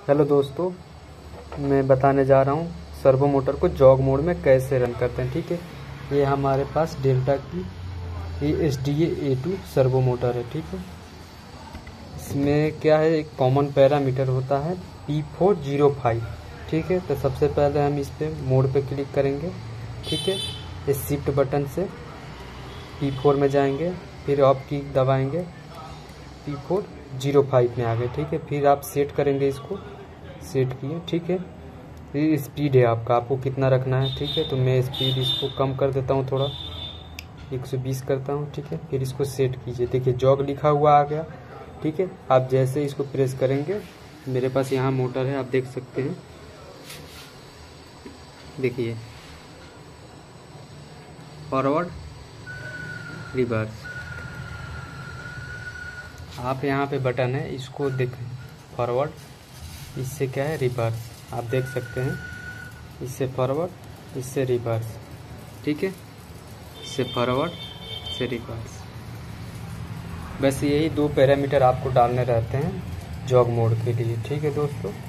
Hello दोस्तों, मैं बताने जा रहा हूँ सर्वो मोटर को जॉग मोड में कैसे रन करते हैं। ठीक है, ये हमारे पास डेल्टा की ASDA A2 सर्वो मोटर है। ठीक है, इसमें क्या है, एक कॉमन पैरामीटर होता है P405। ठीक है, तो सबसे पहले हम इस पे मोड पे क्लिक करेंगे। ठीक है, इस शिफ्ट बटन से P4 में जाएंगे, फिर ऑफ की दबाएंगे, P405 में आ गए। ठीक है, फिर आप सेट करेंगे, इसको सेट किए। ठीक है, ये स्पीड है आपको कितना रखना है। ठीक है, तो मैं स्पीड इसको कम कर देता हूँ, थोड़ा 120 करता हूँ। ठीक है, फिर इसको सेट कीजिए। देखिए जॉग लिखा हुआ आ गया। ठीक है, आप जैसे इसको प्रेस करेंगे, मेरे पास यहाँ मोटर है, आप देख सकते हैं। देखिए फॉरवर्ड रिवर्स, आप यहाँ पे बटन है, इसको देखें फॉरवर्ड, इससे क्या है रिवर्स, आप देख सकते हैं। इससे फॉरवर्ड, इससे रिवर्स। ठीक है, इससे फॉरवर्ड, इससे रिवर्स। बस यही दो पैरामीटर आपको डालने रहते हैं जॉग मोड के लिए। ठीक है दोस्तों।